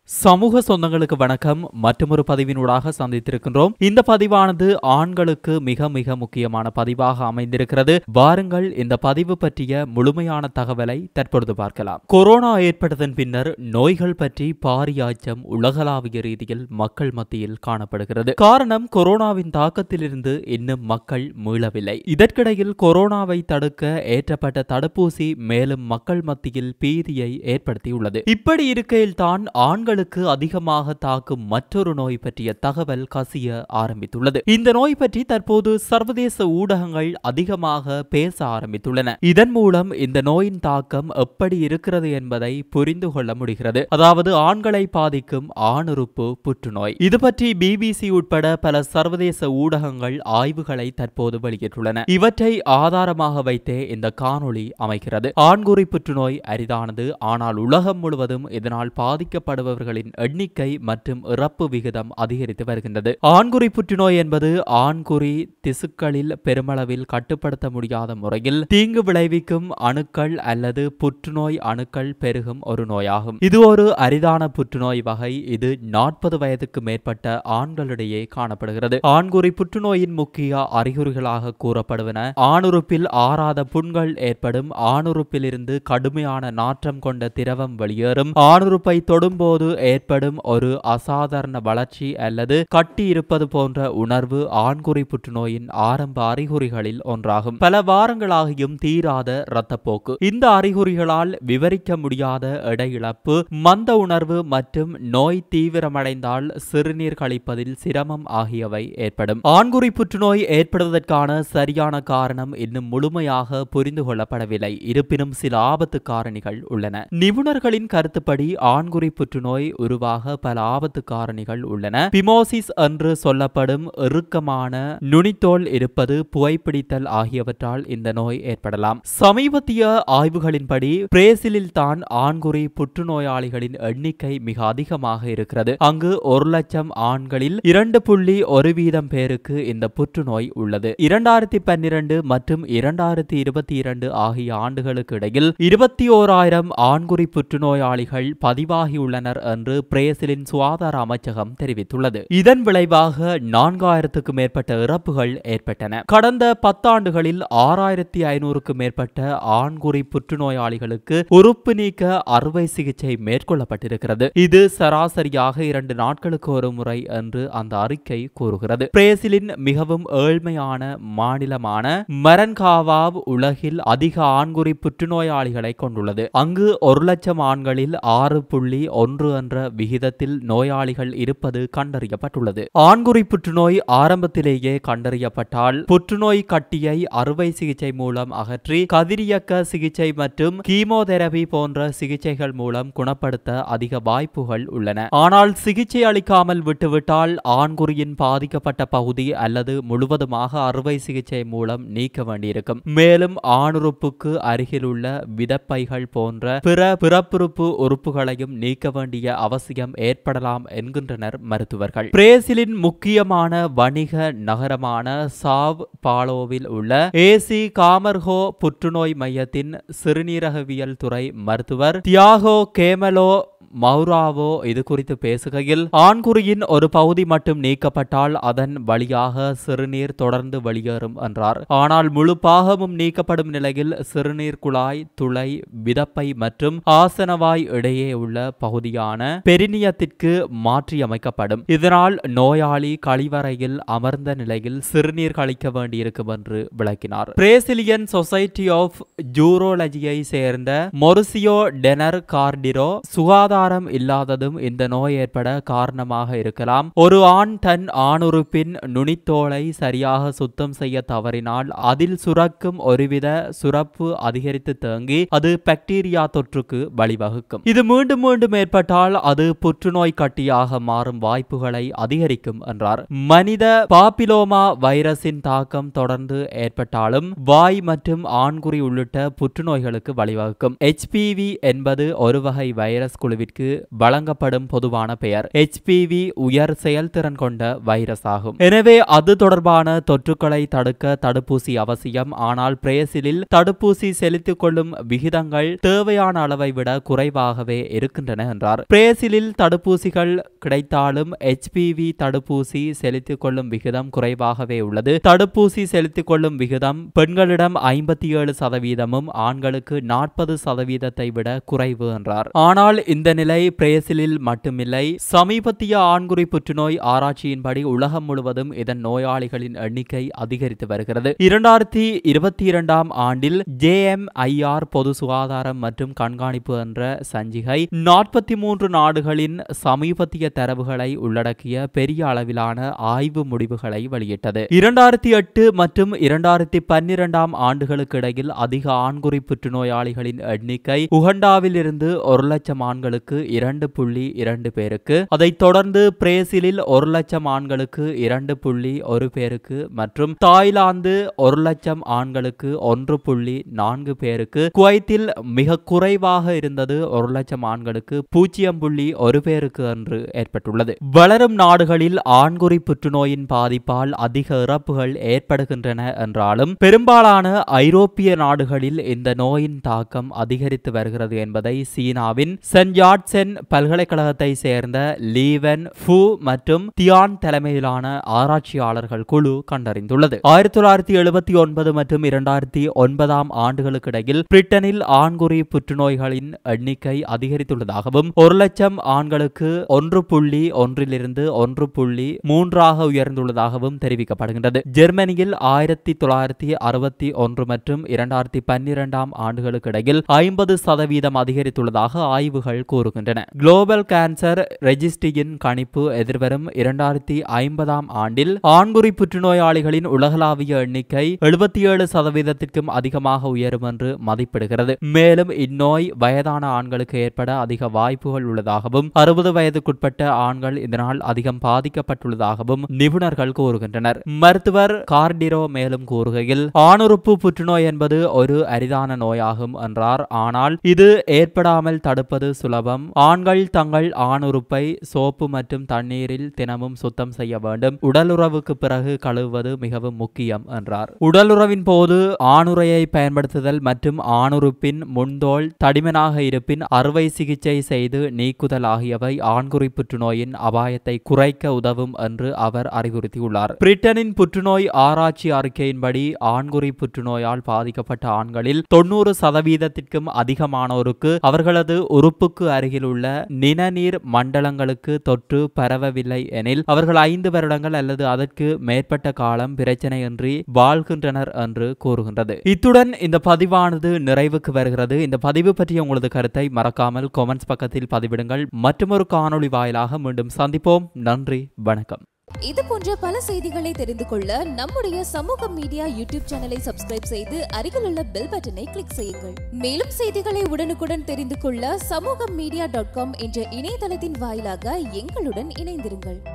சமூக சொந்தங்களுக்கு வணக்கம். மற்றொரு பதிவினூடாக சந்தித்திருக்கின்றோம். இந்த பதிவானது ஆண்களுக்கு மிக மிக முக்கியமான பதிவாக அமைந்திருக்கிறது. வாருங்கள் இந்த பதிவு பற்றிய முழுமையான தகவலை தற்பொழுது பார்க்கலாம். கொரோனா ஏற்பட்டதன் பின்னர் நோய்கள் பற்றி பாரிய அச்சம் உலகளாவிய ரீதியில் மக்கள் மத்தியில் காணப்படுகிறது. காரணம், கொரோனாவின் தாக்கத்திலிருந்து இன்னும் மக்கள் மீளவில்லை. இதற்கிடையில் கொரோனாவை தடுக்க ஏற்றப்பட்ட தடுப்பூசி மேலும் மக்கள் மத்தியில் பீதியை ஏற்படுத்தியுள்ளது. இப்படி இருக்கையில் தான் ஆண்கள் அதிகமாக தாக்கும் மற்றொரு நோய் பற்றிய தகவல் கசிய ஆரம்பித்துள்ளது. இந்த நோய் பற்றி தற்போது சர்வதேச ஊடகங்கள் அதிகமாக பேச ஆரம்பித்துள்ளன. இதன் மூலம் இந்த நோயின் தாக்கம் எப்படி இருக்கிறது என்பதை புரிந்து கொள்ள முடிகிறது. அதாவது ஆண்களை பாதிக்கும் ஆணுறுப்பு புற்றுநோய். இது பற்றி பிபிசி உட்பட பல சர்வதேச ஊடகங்கள் ஆய்வுகளை தற்போது வெளியிட்டுள்ளன. இவற்றை ஆதாரமாக வைத்தே இந்த காணொளி அமைகிறது. ஆண்குறி புற்றுநோய் அரிதானது, ஆனால் உலகம் முழுவதும் இதனால் பாதிக்கப்படுபவர்கள் எண்ணிக்கை மற்றும் இறப்பு விகிதம் அதிகரித்து வருகின்றது. ஆண்குறி புற்றுநோய் என்பது ஆண்குறி திசுக்களில் பெருமளவில் கட்டுப்படுத்த முடியாத முறையில் தீங்கு விளைவிக்கும் அணுக்கள் அல்லது புற்றுநோய் அணுக்கள் பெருகும் ஒரு நோயாகும். இது ஒரு அரிதான புற்றுநோய் வகை. இது 40 வயதுக்கு மேற்பட்ட ஆண்களிடையே காணப்படுகிறது. ஆண்குறி புற்றுநோயின் முக்கிய அறிகுறிகளாக கூறப்படுவன: ஆணுறுப்பில் ஆறாத புண்கள் ஏற்படும், ஆணுறுப்பில் இருந்து கடுமையான நாற்றம் கொண்ட திரவம் வெளியேறும், ஆணுறுப்பை தொடும்போது ஏற்படும் ஒரு அசாதாரண வளர்ச்சி அல்லது கட்டி இருப்பது போன்ற உணர்வு ஆண்குறி புற்றுநோயின் ஆரம்ப அறிகுறிகளில் ஒன்றாகும். பல வாரங்களாகியும் தீராத இரத்தப்போக்கு, இந்த அறிகுறிகளால் விவரிக்க முடியாத எடை இழப்பு, மந்த உணர்வு மற்றும் நோய் தீவிரமடைந்தால் சிறுநீர் கழிப்பதில் சிரமம் ஆகியவை ஏற்படும். ஆண்குறி புற்றுநோய் ஏற்படுவதற்கான சரியான காரணம் இன்னும் முழுமையாக புரிந்து கொள்ளப்படவில்லை. இருப்பினும் சில ஆபத்து காரணிகள் உள்ளன. நிபுணர்களின் கருத்துப்படி ஆண்குறி புற்றுநோய் உருவாக பல ஆபத்து காரணிகள் உள்ளன. பிமோசிஸ் என்று சொல்லப்படும் இறுக்கமான நுனித்தோல் இருப்பது, புகைப்பிடித்தல் ஆகியவற்றால் இந்த நோய் ஏற்படலாம். சமீபத்திய ஆய்வுகளின்படி பிரேசிலில் தான் ஆண்குறி புற்றுநோயாளிகளின் எண்ணிக்கை மிக அதிகமாக இருக்கிறது. அங்கு 1,00,000 ஆண்களில் 2.1% பேருக்கு இந்த புற்றுநோய் உள்ளது. 2012 மற்றும் 2022 ஆகிய ஆண்டுகளுக்கு இடையில் 21,000 ஆண்குறி புற்றுநோயாளிகள் பதிவாகியுள்ளனர் என்று பிரேசிலின் சுகாதார அமைச்சகம் தெரிவித்துள்ளது. இதன் விளைவாக 4,000க்கு மேற்பட்ட இறப்புகள் ஏற்பட்டன. கடந்த 10 ஆண்டுகளில் 6,500க்கும் மேற்பட்ட ஆண்குறி புற்றுநோயாளிகளுக்கு உறுப்பு நீக்க அறுவை சிகிச்சை மேற்கொள்ளப்பட்டிருக்கிறது. இது சராசரியாக 2 நாட்களுக்கு ஒரு முறை என்று அந்த அறிக்கை கூறுகிறது. பிரேசிலின் மிகவும் ஏழ்மையான மாநிலமான மரன்காவாவ் உலகில் அதிக ஆண்குறி புற்றுநோயாளிகளை கொண்டுள்ளது. அங்கு 1,00,000 ஆண்களில் 6.1 என்ற விகிதத்தில் நோயாளிகள் இருப்பது கண்டறியப்பட்டுள்ளது. ஆண்குறி புற்றுநோய் ஆரம்பத்திலேயே கண்டறியப்பட்டால் புற்றுநோய் கட்டியை அறுவை சிகிச்சை மூலம் அகற்றி கதிரியக்க சிகிச்சை மற்றும் கீமோதெரபி போன்ற சிகிச்சைகள் மூலம் குணப்படுத்த அதிக வாய்ப்புகள் உள்ளன. ஆனால் சிகிச்சை அளிக்காமல் விட்டுவிட்டால் ஆண்குறியின் பாதிக்கப்பட்ட பகுதி அல்லது முழுவதுமாக அறுவை சிகிச்சை மூலம் நீக்க வேண்டியிருக்கும். மேலும் ஆணுறுப்புக்கு அருகிலுள்ள விதப்பைகள் போன்ற பிற பிறப்புறுப்பு உறுப்புகளையும் நீக்க வேண்டிய அவசியம் ஏற்படலாம் என்கின்றனர் மருத்துவர்கள். பிரேசிலின் முக்கியமான வணிக நகரமான சாவ் பாலோவில் உள்ள ஏசி காமர்ஹோ புற்றுநோய் மையத்தின் சிறுநீரகவியல் துறை மருத்துவர் தியாகோ கேமலோ மௌராவோ இது குறித்து பேசுகையில், ஆண்குறியின் ஒரு பகுதி மட்டும் நீக்கப்பட்டால் அதன் வழியாக சிறுநீர் தொடர்ந்து வெளியேறும் என்றார். ஆனால் முழு பாகமும் நீக்கப்படும் நிலையில் சிறுநீர் குழாய், துளை, விதப்பை மற்றும் ஆசனவாய் இடையே உள்ள பகுதியான பெரினியத்திற்கு மாற்றியமைக்கப்படும். இதனால் நோயாளி கழிவறையில் அமர்ந்த நிலையில் சிறுநீர் கழிக்க வேண்டியிருக்கும் என்று விளக்கினார். பிரேசிலியன் சொசைட்டி ஆஃப் ஜூரோலஜியை சேர்ந்த மொரிசியோ டெனர் கார்டிரோ, சுகாதாரம் இல்லாததும் இந்த நோய் ஏற்பட காரணமாக இருக்கலாம். ஒரு ஆண் தன் ஆணுறுப்பின் நுனித்தோலை சரியாக சுத்தம் செய்ய தவறினால் அதில் சுரக்கும் ஒருவித சுரப்பு அதிகரித்து தேங்கி அது பாக்டீரியா தொற்றுக்கு வழிவகுக்கும். இது மீண்டும் மீண்டும் ஏற்பட்டால் அது புற்றுநோய் கட்டியாக மாறும் வாய்ப்புகளை அதிகரிக்கும் என்றார். மனித பாப்பிலோமா வைரஸின் தாக்கம் தொடர்ந்து ஏற்பட்டாலும் வாய் மற்றும் ஆண்குறி உள்ளிட்ட புற்றுநோய்களுக்கு வழிவகுக்கும். HPV என்பது ஒரு வகை வைரஸ் குழுவில் நோய்த்தொற்றுவிற்கு வழங்கப்படும் பொதுவான பெயர். HPV உயர் செயல்திறன் கொண்ட வைரஸ் ஆகும். எனவே அது தொடர்பான தொற்றுக்களை தடுக்க தடுப்பூசி அவசியம். ஆனால் பிரேசிலில் தடுப்பூசி செலுத்திக் கொள்ளும் விகிதங்கள் தேவையான அளவை விட குறைவாகவே இருக்கின்றன என்றார். பிரேசிலில் தடுப்பூசிகள் கிடைத்தாலும் HPV தடுப்பூசி செலுத்திக் கொள்ளும் விகிதம் குறைவாகவே உள்ளது. தடுப்பூசி செலுத்திக் கொள்ளும் விகிதம் பெண்களிடம் 57%, ஆண்களுக்கு 40% விட குறைவு என்றார். ஆனால் இந்த நிலை பிரேசிலில் மட்டுமில்லை. சமீபத்திய ஆண்குறி புற்றுநோய் ஆராய்ச்சியின்படி உலகம் முழுவதும் இதன் நோயாளிகளின் எண்ணிக்கை அதிகரித்து வருகிறது. 2022 ஆண்டில் JMIR பொது சுகாதாரம் மற்றும் கண்காணிப்பு என்ற சஞ்சிகை 43 நாடுகளின் சமீபத்திய தரவுகளை உள்ளடக்கிய பெரிய அளவிலான ஆய்வு முடிவுகளை வெளியிட்டது. 2008 மற்றும் 2012 ஆண்டுகளுக்கு இடையில் அதிக ஆண்குறி புற்றுநோயாளிகளின் எண்ணிக்கை உகண்டாவில் இருந்து 1 லட்சம் ஆண்களுக்கு 2.2 பேருக்கு, அதைத் தொடர்ந்து பிரேசிலில் 1 லட்சம் ஆண்களுக்கு 2.1 பேருக்கு மற்றும் தாய்லாந்து 1 லட்சம் ஆண்களுக்கு 1.4 பேருக்கு, குவைத்தில் மிக குறைவாக இருந்தது 1 லட்சம் ஆண்களுக்கு 0.1 பேருக்கு என்று ஏற்பட்டுள்ளது. வளரும் நாடுகளில் ஆண்குறி புற்றுநோயின் பாதிப்பால் அதிக இறப்புகள் ஏற்படுகின்றன என்றாலும் பெரும்பாலான ஐரோப்பிய நாடுகளில் இந்த நோயின் தாக்கம் அதிகரித்து வருகிறது என்பதை சீனாவின் சென்ட் யாட்சென் பல்கலைக்கழகத்தை சேர்ந்த லீவன் ஃபு மற்றும் தியான் தலைமையிலான ஆராய்ச்சியாளர்கள் குழு கண்டறிந்துள்ளது. 1979 மற்றும் 2009 ஆண்டுகளுக்கு இடையில் பிரிட்டனில் ஆண்குறி புற்றுநோய்களின் எண்ணிக்கை அதிகரித்துள்ளதாகவும் 1 லட்சம் ஆண்களுக்கு 1.1 1.3 உயர்ந்துள்ளதாகவும் தெரிவிக்கப்படுகின்றது. ஜெர்மனியில் 1961 மற்றும் 2012 ஆண்டுகளுக்கு இடையில் 50% அதிகரித்துள்ளதாக ஆய்வுகள் கூறுகின்றன. குளோபல் கேன்சர் ரெஜிஸ்ட்ரியின் கணிப்பு எதிர்வரும் 2050 ஆண்டில் ஆண்குறி புற்றுநோயாளிகளின் உலகளாவிய எண்ணிக்கை 77% அதிகமாக உயரும் என்று மதிப்பிடுகிறது. மேலும் இந்நோய் வயதான ஆண்களுக்கு ஏற்பட அதிக வாய்ப்புகள் உள்ளதாகவும் 60 வயதுக்குட்பட்ட ஆண்கள் இதனால் அதிகம் பாதிக்கப்பட்டுள்ளதாகவும் நிபுணர்கள் கூறுகின்றனர். மருத்துவர் கார்டிரோ மேலும் கூறுகையில், ஆணுறுப்பு புற்றுநோய் என்பது ஒரு அரிதான நோயாகும் என்றார். ஆனால் இது ஏற்படாமல் தடுப்பது சுலபம். ஆண்கள் தங்கள் ஆணுறுப்பை சோப்பு மற்றும் தண்ணீரில் தினமும் சுத்தம் செய்ய வேண்டும். உடலுறவுக்கு பிறகு கழுவுவது மிகவும் முக்கியம் என்றார். உடலுறவின் போது ஆணுறையை பயன்படுத்துதல் மற்றும் ஆணுறுப்பின் முன்தோல் தடிமனாக இருப்பின் அறுவை சிகிச்சை செய்து நீக்குதல் ஆகியவை ஆண்குறி புற்றுநோயின் அபாயத்தை குறைக்க உதவும் என்று அவர் அறிவுறுத்தியுள்ளார். பிரிட்டனின் புற்றுநோய் ஆராய்ச்சி அறிக்கையின்படி ஆண்குறி புற்றுநோயால் பாதிக்கப்பட்ட ஆண்களில் 90% அதிகமானோருக்கு அவர்களது உறுப்புக்கு அருகில் உள்ள நிணநீர் மண்டலங்களுக்கு தொற்று பரவவில்லை எனில் அவர்கள் 5 வருடங்கள் அல்லது அதற்கு மேற்பட்ட காலம் பிரச்சனையின்றி வாழ்கின்றனர் என்று கூறுகின்றது. இத்துடன் இந்த பதிவானது நிறைவுக்கு வருகிறது. இந்த பதிவு பற்றிய உங்களது கருத்தை மறக்காமல் கமெண்ட்ஸ் பக்கத்தில் பதிவிடுங்கள். மற்றொரு காணொளி வாயிலாக மீண்டும் சந்திப்போம். நன்றி, வணக்கம். இது போன்ற பல செய்திகளை தெரிந்து கொள்ள நம்முடைய சமூக மீடியா யூடியூப் சேனலை சப்ஸ்கிரைப் செய்து அருகில் உள்ள பெல் பட்டனை கிளிக் செய்யுங்கள். மேலும் செய்திகளை உடனுக்குடன் தெரிந்து கொள்ள samoogammedia.com என்ற இணையதளத்தின் வாயிலாக எங்களுடன் இணைந்திருங்கள்.